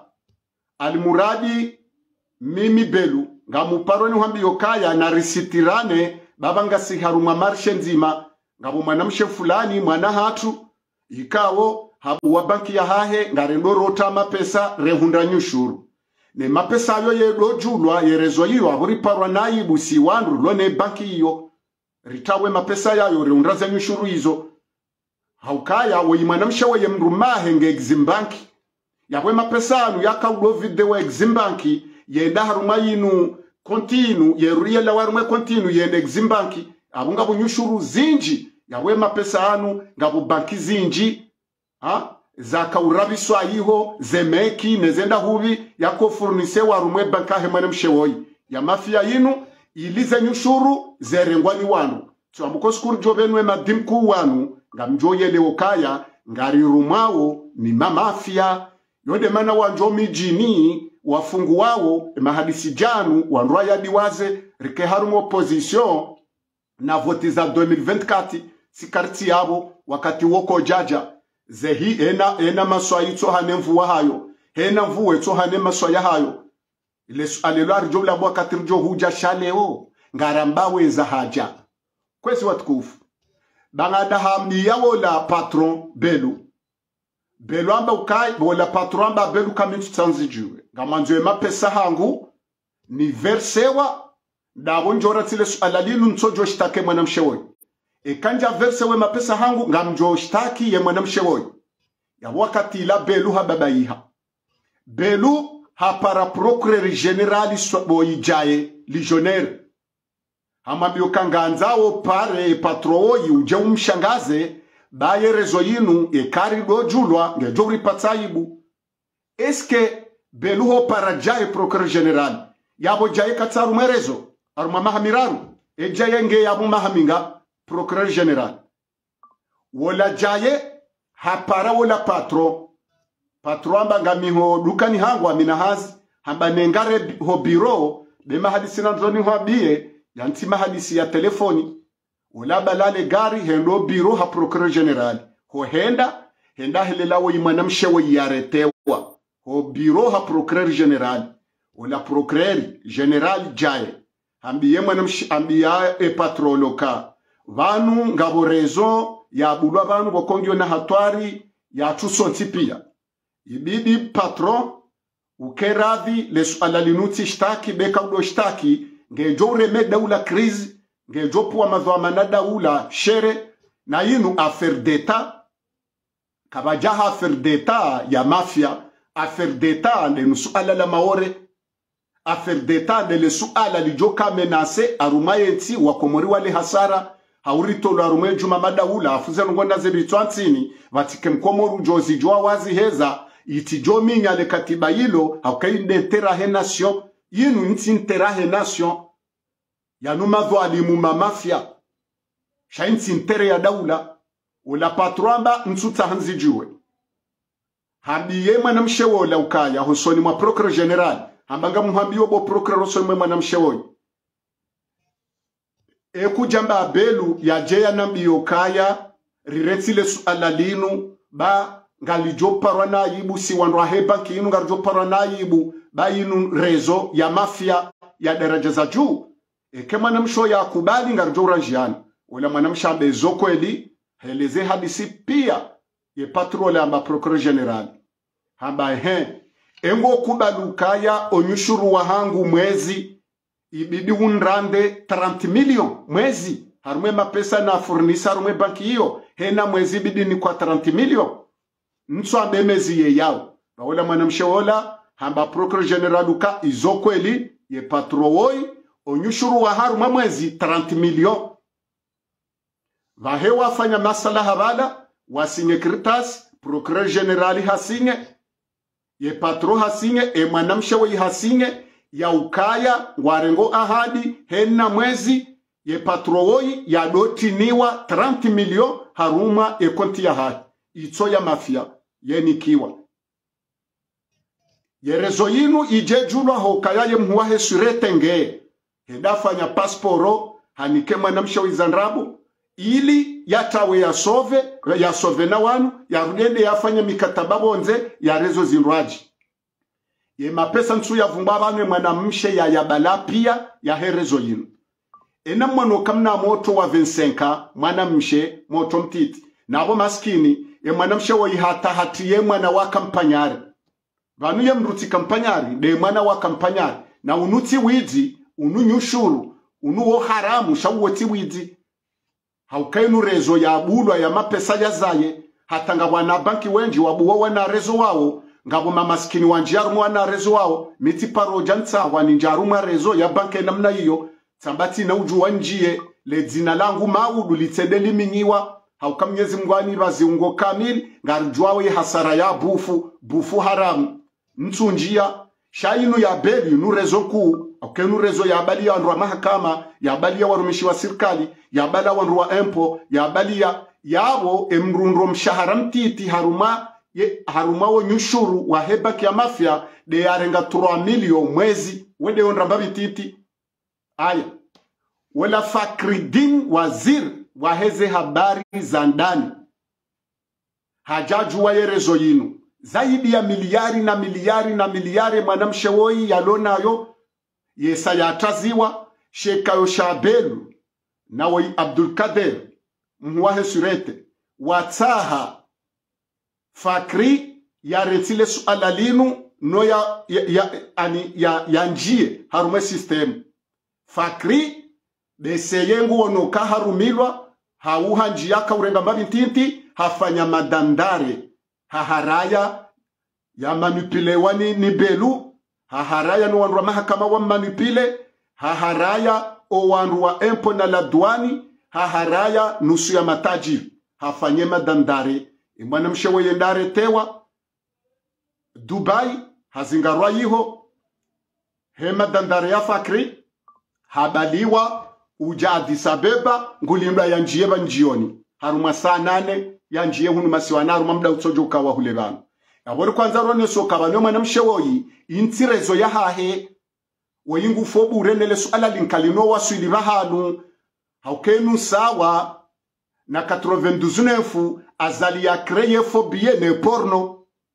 almuradi mimi belu ngamuparo ni hamioka ya na risitirane baba ngasi haruma marshe nzima ngabo mwanamshe fulani mwana hatu ikawo habu wa banki ya hahe ngarendo rota mapesa rehunda nyushuru ne mapesa yo yedo julwa yerezo yiyo aburi parwa naibu si wandu lone banki hiyo ritawe mapesa yayo reundraza nyushuru hizo haukaya woyimwanamshe woye mrumahe nge eximbanki yawe mapesa anu yaka ulo video eximbanki yenda haruma yinu kontinu yeruye la warumwe kontinu yenda eximbanki abunga bunyushuru zinji yawe mapesa anu ngabu banki zinji ha zaka urabiswa yiho zemeki nezenda hubi yako furnise warumwe banka hemwanamshe woyi ya mafia yinu ilize nyushuru zerengwani wanu tuamuko skuru jobenwe madimku wanu ngamjoye leo kaya ngari rumawo ni mamafia yode mana wanjo mijini wafungu wao mahadisi janu wanrwa ya diwaze rike harumo opposition na voti za deux mille vingt-quatre si karti yabo wakati woko jaja zehi ena ena maswa yitso hane mvuwa hayo hena mvuwe tso hane maswa ya hayo ile alelo arjobla bwa katirjo huja shaleo ngarambawe za haja kwesi watukufu bangada hamdi yawo la patron belu belu amba ukai wala patron amba belu kamitu tanzijuwe ngamanzwe mapesa hangu ni versewa ndabo njora tile alalilu nsojo shtake mwanamshewoyi e kanja versewe mapesa hangu ngamjo shtaki ye mwanamshewoyi ya wakati la belu hababaiha belu hapara procureur general soboyi jaye legionnaire hamambio kanganzao pare patroyi uje umshangaze baye rezo yinu e kari do julwa ngejo ripataibu eske beluho para jaye procureur general yabo jaye katsaru merezo aruma mahamiraru e jaye nge yabo mahaminga procureur general wala jaye hapara wala patro patro amba ngamiho dukani hangu amina hazi hamba nengare ho biro bema hadisina nzoni ho biye yantima hadisi ya telefoni ula balale gari hendo biro ha procureur general ho henda henda helelawo imana mshewo yaretewa ho biro ha procureur general ula procureur general jaye ambiye mwana ambiya e patroloka vanu ngabo rezo ya bulwa vanu bokongyo na hatwari ya tusonti pia ibidi patron ukeradhi lesu alalinuti shtaki beka udo shtaki ngejo ureme daula krizi ngejo puwa madhwa na daula shere na yinu affaire d'etat kabajaha affaire d'etat ya mafia affaire d'etat de nusu alala maore affaire d'etat de lesu ala lijoka menase arumayeti wakomori wale hasara haurito lo arumaye juma madaula afuze ngonda zebitwansini vatike mkomoru jozi jwa wazi heza itijo minya katiba hilo haukainde terahe nation yinu nti terahe nation yanuma dhalimu mafia shainti ntere ya daula ula patramba ntuta hanzi juwe hambiye mwana mshewo la ukaya husoni mwa procureur general hambanga muhambiyo bo procureur husoni mwana mshewo eku jamba belu ya jeya nambiyo kaya riretsile su alalinu ba ngalijo parwa na yibu si wanwa heba kiinu ngalijo parwa na yibu ba inu rezo ya mafia ya daraja za juu eke mwanamsho ya kubali ngalijo uranjiani ula mwanamshambe zoko eli heleze hadisi pia ye patrole amba procureur general hamba he engo kubalukaya onyushuru wa hangu mwezi ibidi unrande trente million mwezi harume mapesa na furnisa harume banki hiyo hena mwezi ibidi ni kwa trente million nso ambemezi ye yao baola mwanamshewola hamba procureur general uka izoko eli ye patrowoi onyushuru wa haruma mwezi trente million vahewa fanya masala habala wasinye kritas procureur general hasinye ye patro hasinye e mwanamshewo hasinye ya ukaya warengo ahadi hena mwezi ye patrowoi ya dotiniwa trente million haruma e konti ya hadi ito ya mafia yeni kiwa yerezo yinu ije julwa hokaya ye mhuwahe surete nge hedafanya pasporo hanike mwanamshewo izanrabu ili yatawe ya sove ya sove na wanu ya rudende yafanya mikataba bonze ya rezo zinraji ye mapesa nsu ya vumba banwe mwanamshe ya yabala pia ya herezo yinu ena mwano kamna moto wa vingt-cinq mwanamshe moto mtiti nabo maskini ye mwanamshe wa ihata hati ye mwana wa kampanyari vanu ye mruti kampanyari de mwana wa kampanyari na unuti widi ununyushuru unuwo haramu shawoti widi haukainu rezo ya abulwa ya mapesa ya zaye hatanga wana banki wenji wabuwa wana rezo wao ngabo mamaskini wanjiarumu wana rezo wao miti paro jantsa waninjaruma rezo ya banki namna hiyo tambati na uju wanjie le dzina langu maudu litsedeli minyiwa haukamnyezi mgwani baziungo kamili ngarujwawe hasara ya bufu bufu haramu ntunjia shainu ya beli nurezo kuu okay, nurezo ya abali ya wanruwa mahakama ya abali ya warumishi wa sirkali ya abali ya wanruwa empo ya abali ya yao emrunro mshahara mtiti haruma ye, haruma wo nyushuru wa hebaki ya mafia de yarenga trois milio mwezi wede onrambabi titi aya wala Fakridin wazir waheze habari za ndani hajaju wa yerezo yinu zaidi ya miliari na miliari na miliari mwanamshewoi yalonayo yesa yataziwa shekayo shabelu na woi Abdul Kader mhuwahe surete wataha Fakri ya retile suala linu no ya ya ya, ani, ya, ya njie harume system Fakri beseyengu wonoka harumilwa hauha njiyaka urenga mbabi ntinti hafanya madandare haharaya ya manipile wani ni belu haharaya no wanru wa mahakama wa manipile haharaya o wanru wa empo na ladwani haharaya nusu ya matajiri hafanye madandare imwana mshewe yendare tewa Dubai hazingarwa yiho hema dandare ya Fakri habaliwa uja Addis Abeba ngulimba ya njieba njioni haruma saa nane ya njie hunu masiwana haruma mda utsojo ukawa hule banu yabori kwanza rone soka banyo mwana mshewoyi intirezo ya hahe woyingu fobure nele suala linkalino waswili bahanu haukenu sawa na quatre-vingt-douze nefu azali ya kreye fobie ne porno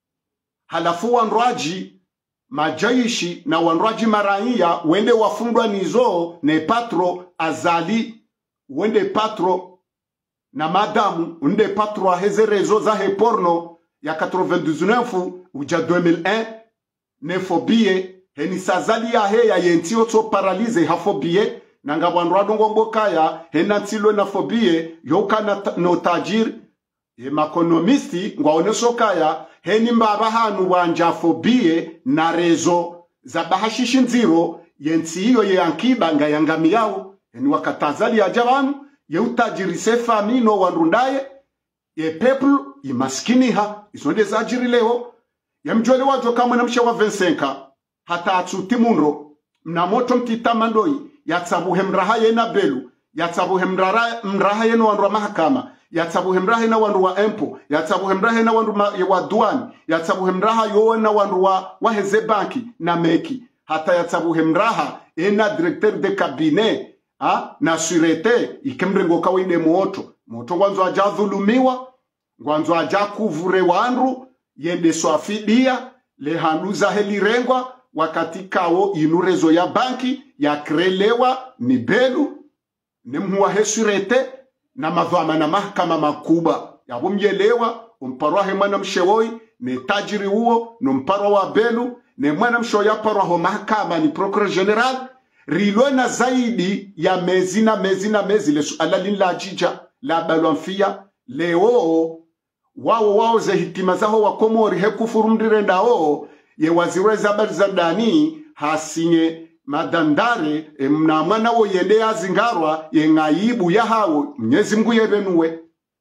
halafu wanrwaji majaishi na wanrwaji maraia wende wafundwa nizo ne patro azali wende patro na madamu wende patro aheze rezo za he porno ya quatre-vingt-douze nefu uja deux mille un ne fobie heni sazali ya he ya yentio to paralize ha fobie nanga wanrwadongo mbokaya hena tilo na fobie yoka na no tajir ye makonomisti ngwaoneso kaya heni mbaba hanu wanja fobie na rezo za bahashishi nziro yensi hiyo ye ankiba nga yangami yao heni wakatazali ya jawanu ye utajirise famino wanrundaye ye people imaskini ha isonde za ajiri leo ya mjwele wajo kama na mshewa vensenka hata atsuti munro mna moto mtitamandoi yatsabuhe mraha yena belu yatsabuhe mraha mraha yena wanru mahakama yatsabuhe mraha na wanru wa empo yatsabuhe mraha na wanru wa duani yatsabuhe mraha yona wanru wa waheze banki na meki hata yatsabuhe mraha ena directeur de cabinet ha na surete ikemrengo kawine moto moto gwanzo aja dhulumiwa gwanzo aja kuvure wanru yende swafidia le hanuza helirengwa wakati kawo inurezo ya banki ya krelewa ni belu ni mhuwa hesurete na madhama na mahakama makuba ya bumyelewa umparwa he mwana mshewoi ni tajiri uo ni umparwa wa belu ni mwana msho ya parwa ho mahakama ni procureur general rilwe na zaidi ya mezi na mezi na mezi le suala linla jija la balwanfia leo wao wao ze hitima zaho wa komori he kufuru mdirenda o ye waziri zabari za dani hasinye madandare e mna mwana wo yende azingarwa ye ngaibu ya hawo mnyezi mgu yebenuwe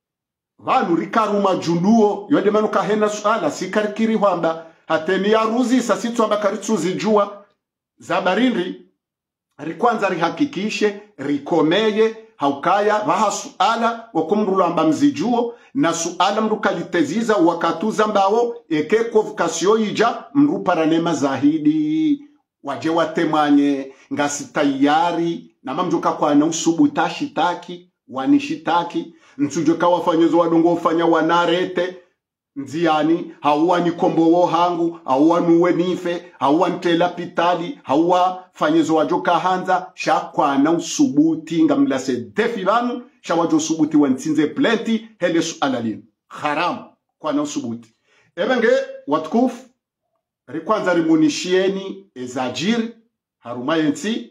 vanu rikaruma junduo yode manuka hena suala sikarikiri hwamba hateni ya ruzi sasitu amba karitsuzi jua zabarindi rikwanza rihakikishe rikomeye haukaya vaha suala wakumrulamba mzijuo na suala mrukaliteziza wakatuza mbao eke kovukasio ija mruparanema zahidi waje watemanye ngasi tayari na mamjuka kwa na usubuta shitaki wanishitaki nsujoka wafanyezo wadongo ufanya wanarete nziani hauwa ni kombowo hangu hauwa nuwe nife hauwa ntela pitali hauwa fanyezo wajoka hanza shakwa na usubuti ngamlase defi vanu shawajo usubuti wantinze plenti hele suala linu haram kwa na usubuti ebenge watukufu rikwanza rimunishieni ezajiri haruma yensi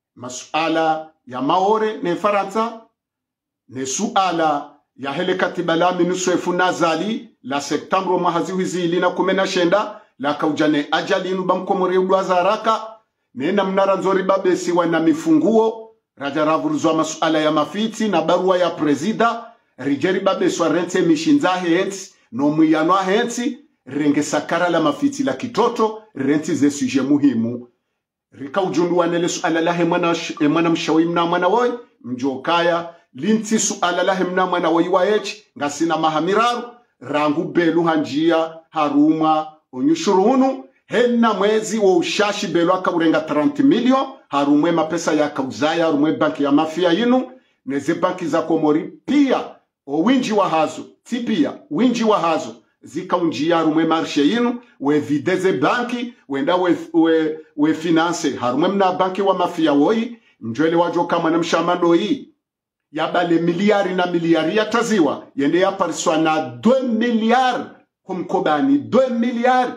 masuala ya maore ne faransa ne suala ya hele katiba la minusu nazali la septembro mahaziwizi lina kumena shenda la kaujane ajali inu bamkomori udwaza haraka nena mnara nzori babesi wana mifunguo raja ravuruzwa masuala ya mafiti na barua ya prezida rijeri babesi wa rente mishinza henti no mwiyanwa henti renge sakara la mafiti la kitoto renti ze suje muhimu rika ujundu wanele suala lahe mwana, mwana mshawi mna mwana woi mjokaya linti suala lahe mna mwana woi wa echi ngasina mahamiraru rangu belu hanjia haruma onyushurunu hena mwezi wa ushashi belu haka urenga thelathini milioni harumwe mapesa ya kauzaya harumwe banki ya mafia yinu neze banki za komori pia o winji wa hazo tipia winji wa hazo zika unjia harumwe marshe yinu we videze banki wenda we, we, we finance harumwe mna banki wa mafia woi mjwele wajo kama na mshamando hii yabale miliari na miliari ya taziwa yende ya pariswa na deux miliari kumkobani deux miliari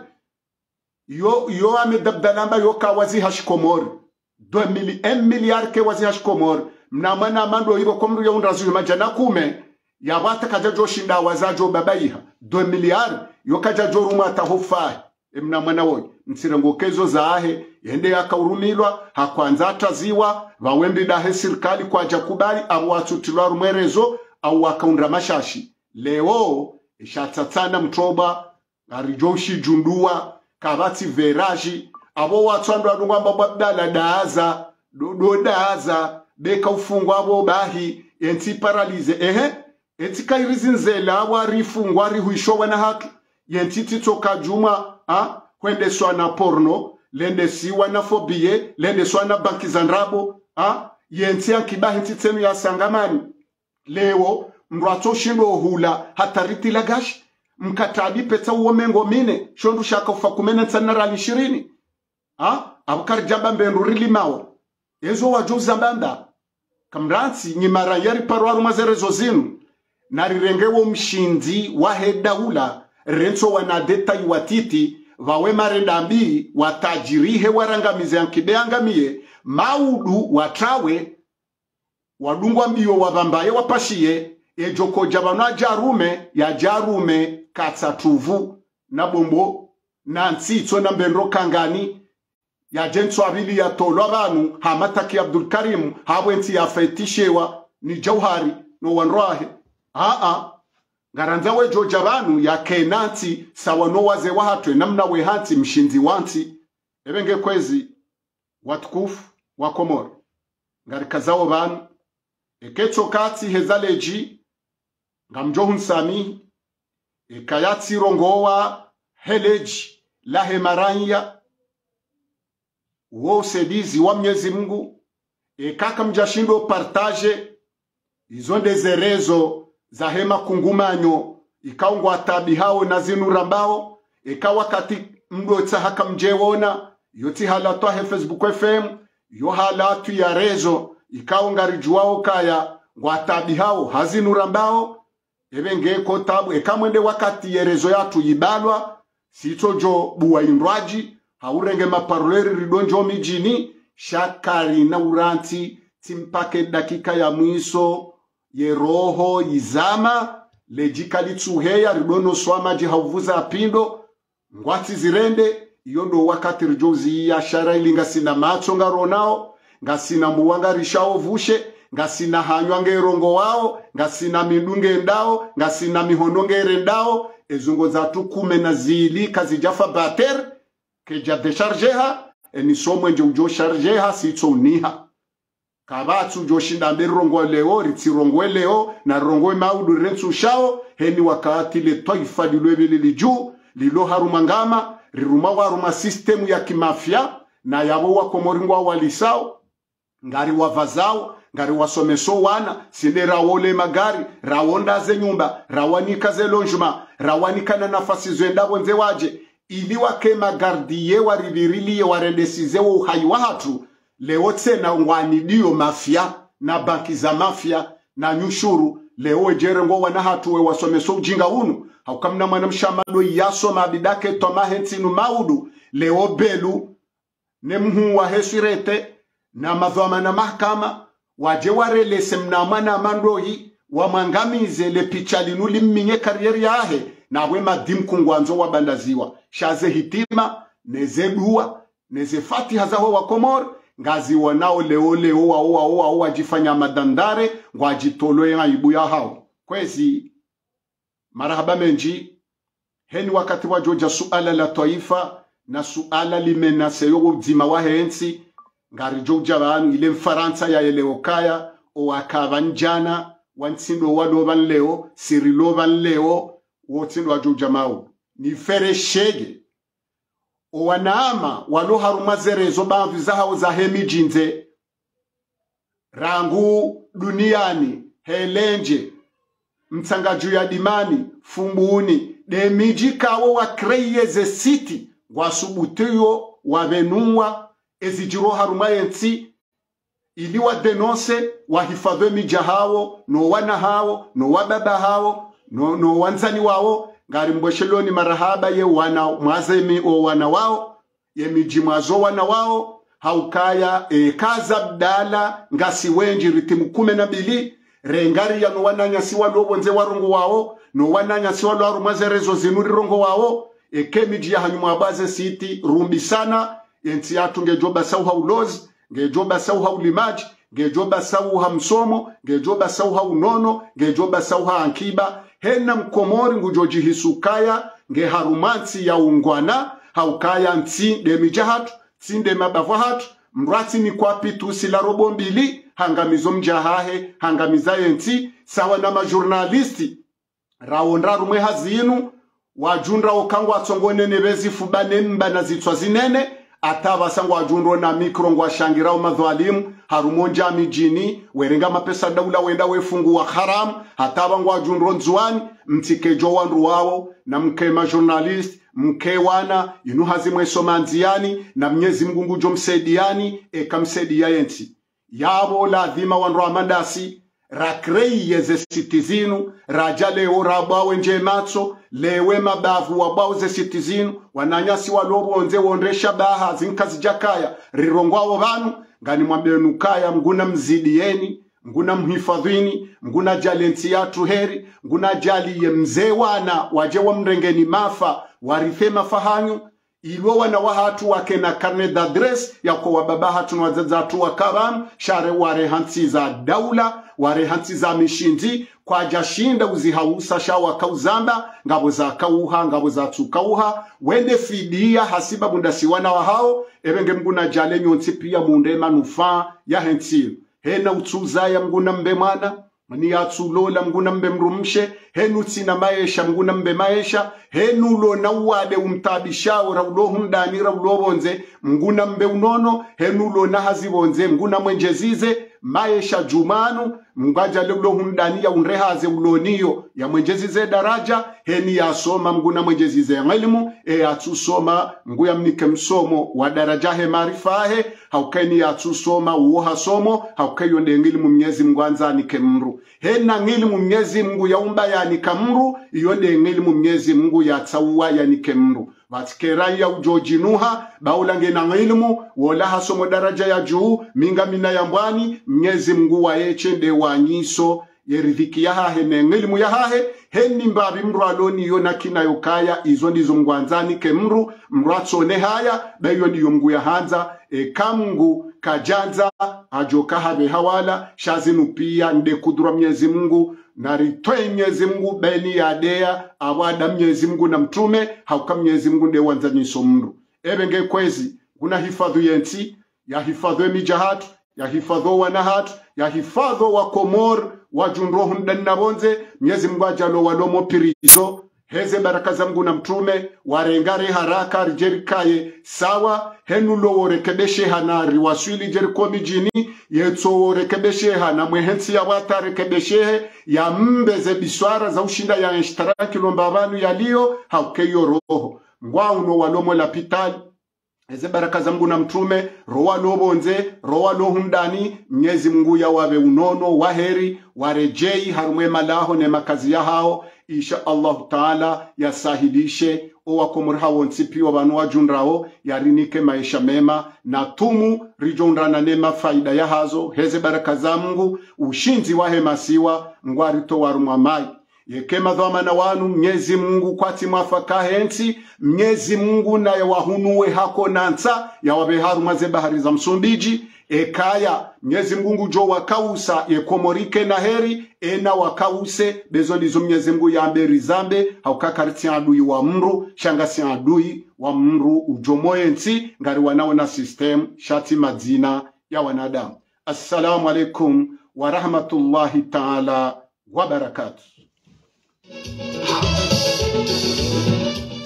yo yo amedabdalamba yo kawazi hashkomor deux mili un miliari ke wazi hashkomor mna mana mando hibo komru ya unrazu majana kume ya wata kajajo shinda wazajo babaiha deux miliari yo kajajo ruma tahofa mna mana woi msirengo kezo zaahe yende ya kaurumilwa hakwanza taziwa wawembi dahe sirikali kwa jakubali au watutilwa rumwerezo au wakaundra mashashi leo ishatatana mtoba arijoshi jundua kabati veraji abo watwandwa ndungamba babdala daaza dodo daaza beka ufungwa abo bahi enti paralize ehe eti kairizinzela warifungwa rihuishowa na hatu yenti titoka juma ha kwende swana porno lende si wanafobie lende si wana banki za ndrabo ha yensi ya kibahi ntitenu ya sangamani leo mrato shindo hula hatariti lagashi mkatabi peta uomengo mine shondu shaka ufakumene ntanara alishirini ha abukari jamba mbendu rilimao ezo wajo zambanda kamransi nyimara yari parwaru mazerezo zinu narirengewo mshindi wa hedaula renso wanadeta iwatiti vawe marendambi watajirihe warangamize yankibeangamie maudu watrawe wadungwa mbio wavambaye wapashie ejoko jabano ajarume ya jarume katsatuvu na bombo na nsitso na mbendro kangani ya jenso abili ya tolo abantu hamataki Abdul Karim habwenti ya fetishewa ni Jauhari no wanroahe a a garanza we joja banu ya kenanti sawa no waze wahatwe namna we hanti mshinzi wanti ebenge kwezi watukufu wa Komoro ngari kazao banu eketso kati hezaleji ngamjohun sami ekayati rongowa heleji la hemaranya wo usedizi wa Mwenyezi Mungu ekaka mjashindo partage izo ndezerezo za hema kungumanyo ikaungwa tabi hao na zinu rambao ikawa kati mdo haka mjewona yoti halatu he Facebook F M yo halatu ya rezo ikaunga rijuwao kaya ngwa tabi hao hazinu rambao ebenge ko tabu ekamwende wakati yerezo yatu yibalwa sitojo buwa indwaji haurenge maparoleri ridonjo mijini shakari na uranti timpake dakika ya mwiso ye roho izama lejikali tsuheya ridono swama ji hauvuza apindo ngwati zirende yondo wakati rijozi ya shara ilinga sina macho ngaronao ngasina muwanga rishao vushe ngasina hanywa ngerongo wao ngasina midunge ndao ngasina mihononge rendao ezungo za tukume na zili kazijafa bater keja dechargeha eni somwe nje ujo chargeha sitso niha kabatsu joshinda mberongo leo ritsirongo leo na rongo maudu rensu shao heni wakati le toifa dilwebele liju lilo harumangama riruma waruma system ya kimafia na yabo wa Komoringwa walisao ngari wavazao ngari wasomeso wana sinde rawole magari rawonda ze nyumba rawanika ze longement rawanika na nafasi zwendabo nze waje ili wake magardiye waribirili warendesize wo uhai wa hatu leo tena ngwani dio mafia na banki za mafia na nyushuru leo jerengo wana hatu we wasomeso ujinga unu haukamna mwana mshamado yaso mabidake toma hentinu maudu leo belu ne mhu wa hesirete na madhoma na mahakama waje warelese mnamana mandohi wa mangamize le pichalinuli mminye karieri yahe na we madim kungwanzo wa bandaziwa shaze hitima neze dua neze fatiha zaho wa Komoro ngazi wanao leo leo wa oa oa oa jifanya madandare ngwajitoloe ngaibu ya hao kwezi marahaba menji heni wakati wa joja suala la taifa na suala limenase yogo dzima wa hensi ngari joja banu ile mfaransa ya eleokaya o akabanjana wantsindo wadoban leo siriloban leo wotsindo wajoja mao ni fere shege o wanaama walo harumazerezo baviza hao za hemi jinze rangu duniani helenje mtsangaju ya dimani fumbuni de miji kawo wa kreyeze city wasubutuyo wavenua ezijiro harumayensi ili wa denonse wahifadhe miji hao no wana hao no wababa hao no, no wanzani wao ngari mbosheloni marahaba ye wana mwazemi o wana wao ye miji mwazo wana wao haukaya e, kaza bdala ngasi wenji ritimu kume na bili rengari ya no wananya siwa lobonze warungu wao no wananya siwa lo harumazerezo zinuri rongo wao eke miji ya hanyuma baze city rumbi sana yenti yatu ngejoba sauha ulozi ngejoba sauha ulimaji ngejoba sauha msomo ngejoba sauha unono ngejoba sauha ankiba hena mkomori ngujoji hisukaya nge harumansi ya ungwana haukaya nti de mijahatu tsinde mabavahatu mrati ni kwa pitu sila robo mbili hangamizo mjahahe hangamiza yenti sawa na majurnalisti raondra rumwe hazinu wajundra okangwa tsongone nebezi fubane mba na zitwa zinene ataba sangwa junro na mikro ngwa shangira madhalimu harumonja mijini werenga mapesa daula wenda wefungu wa haram hataba ngwa junro nzuani mtikejo wandu wao na mkema journalist mke wana inu hazimwe somanziani na mnyezi mgungu jomsediani eka msedia yenti yabo lazima wandu amandasi rakrei yeze sitizinu rajale orabawe nje matso lewe mabavu wabao ze sitizinu wananyasi walobo onze wondresha baha zinkazi jakaya rirongwao banu ngani mwambenukaya mguna mzidieni mguna mhifadhini mguna jalenti yatu heri mguna jali ye mzee wana waje wa mrengeni mafa warife mafahanyu ilo wana wahatu wake na karne d'adres ya kwa wababa hatu na wazazatu wakaram share ware hansi za daula ware hansi za mishinzi kwa jashinda uzihausa shawa kauzamba ngabo za kauha ngabo za tukauha wende fidia hasiba bundasiwana wa hao ebenge mguna jale nyonsi pia munde manufa ya hensi hena utuza ya mguna mbe mwana ni atulola mguna mbe mrumshe henu tina maesha mguna mbe maesha henu lo na wade umtabishao raulo ndani raulo bonze mguna mbe unono henu lo na hazibonze mguna mwenjezize maesha jumanu mgaja lelo hundani ya unrehaze uloniyo ya mwenjezize daraja heni ya soma mguna mwenjezize elimu e atusoma mguya mnike msomo wa daraja he marifahe haukeni ya atusoma uoha somo haukeyo ndengilimu mnyezi mgwanza nike mru hena ngilimu mnyezi mgu ya umba ya nikamru iyo ndengilimu mnyezi mgu ya tsawa ya nike mru Vatikerai ya ujojinuha baulange na ngilimu wola hasomo daraja ya juu minga mina ya mbwani mnyezi mgu wa eche de wanyiso yeridhiki ya hahe ne ngilimu ya hahe heni mbabi mru aloni yona kina yokaya izo ndizo mgwanzani ke mru mratsone haya bayo ndiyo mgu ya hanza e kamungu kajanza ajoka habe hawala shazinu pia nde kudura mnyezi mungu na ritoe mnyezi mungu beni ya dea awada mnyezi mungu na mtume hauka mnyezi mungu nde wanzanyiso mru ebenge kwezi kuna hifadhu yenti ya hifadhu emijahatu ya hifadhu wanahatu ya hifadhu wa komor wajunrohu ndanabonze mnyezi mungu ajalo walomo pirizo heze baraka za mungu na mtume warengare haraka rijerikaye sawa henu lo rekebeshe hana riwaswili jeriko mijini yetso rekebeshe hana mwehensi ya wata rekebeshe ya mbeze biswara za ushinda ya ishtaraki lombabanu yaliyo haukeyo roho ngwa uno walomo lapitali heze baraka za mungu na mtume rowa lobonze rowa lohundani mnyezi mungu ya wawe unono waheri warejei harumwe malaho ne makazi ya hao insha Allah taala yasahilishe owakomori hao nsipi wa banu wajunrao yarinike maisha mema na tumu rijondrana nema faida ya hazo heze baraka za mungu ushinzi wahe masiwa ngwarito warumwa mai yekema dhamana wanu mnyezi mungu kwati mwafaka hensi mnyezi mungu na ya wahunuwe hako nansa ya wabeharu maze bahari za Msumbiji ekaya mnyezi mungu jo wakausa yekomorike na heri ena wakause bezo ndizo mnyezi mungu ya amberi zambe haukakariti adui wa mru shangasi adui wa mru ujomoye nsi ngari wanao na system shati madzina ya wanadamu. Assalamu alaikum wa rahmatullahi ta'ala wa barakatuh.